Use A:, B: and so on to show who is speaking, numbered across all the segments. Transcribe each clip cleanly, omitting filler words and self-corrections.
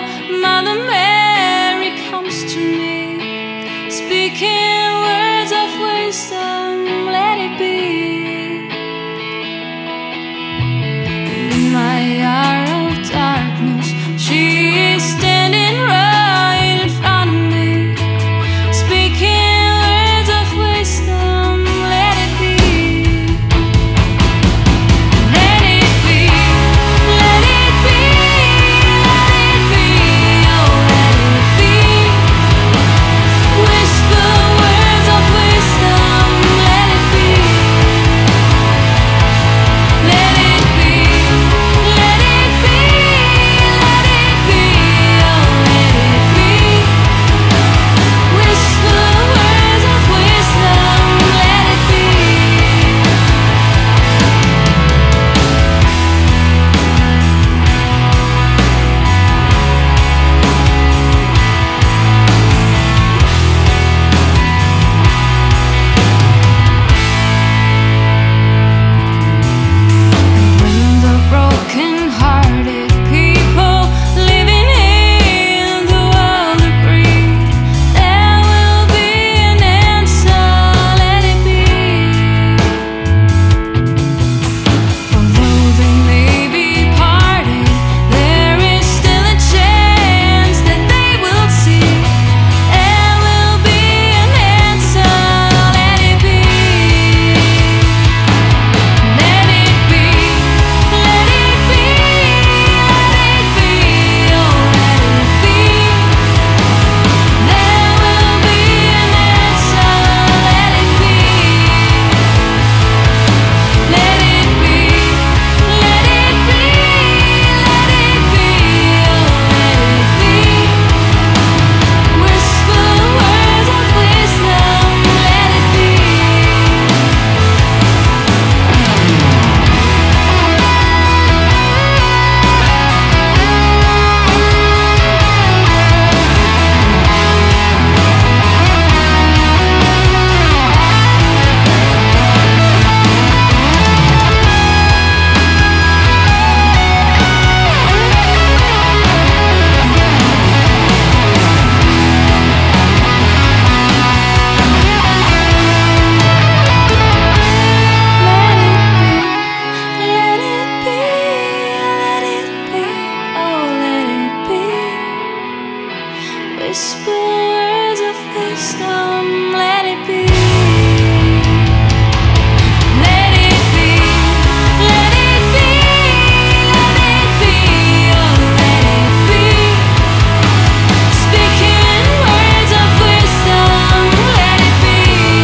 A: Mother Mary comes to me, speaking words of wisdom, let it be. And in my hour of darkness, she is standing right in front of me, speaking words of wisdom, let it be. Let it be, let it be, let it be, oh let it be. Whisper words of wisdom, let it be. Let it be, let it be, let it be, oh let it be. Whisper words of wisdom, let it be. When the broken-hearted people living in the world agree, there will be an answer, let it be. Although they may be parted, there is still a chance that they will see. There will be an answer, let it be. Let it be, let it be, let it be, oh let it be. There will be an answer, let it be. Let it be, let it be, let it be, oh let it be. Whisper words of wisdom, let it be. Let it be, let it be, oh let it be. Whisper words of wisdom, let it be. Let it be, let it be, let it be, oh let it be. Speaking words of wisdom, let it be.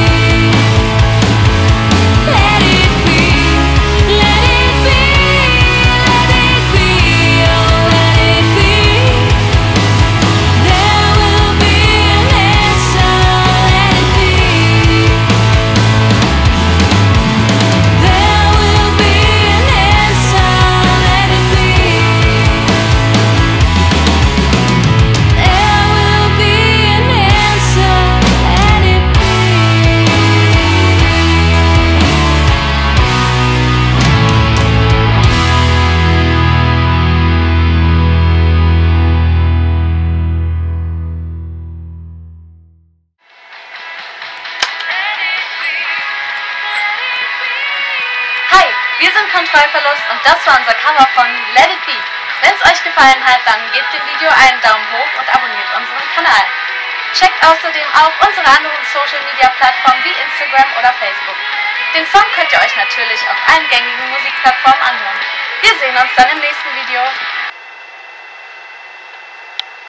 A: Let it be, let it be, let it be, oh let it be. There will be an answer, let it be. There will be an answer, let it be. There will be an answer, let it be.
B: Hi, wir sind Kontrollverlust und das war unser Cover von Let It Be. Wenn es euch gefallen hat, dann gebt dem Video einen Daumen hoch und abonniert unseren Kanal. Checkt außerdem auch unsere anderen Social Media Plattformen wie Instagram oder Facebook. Den Song könnt ihr euch natürlich auf allen gängigen Musikplattformen anhören. Wir sehen uns dann im nächsten Video.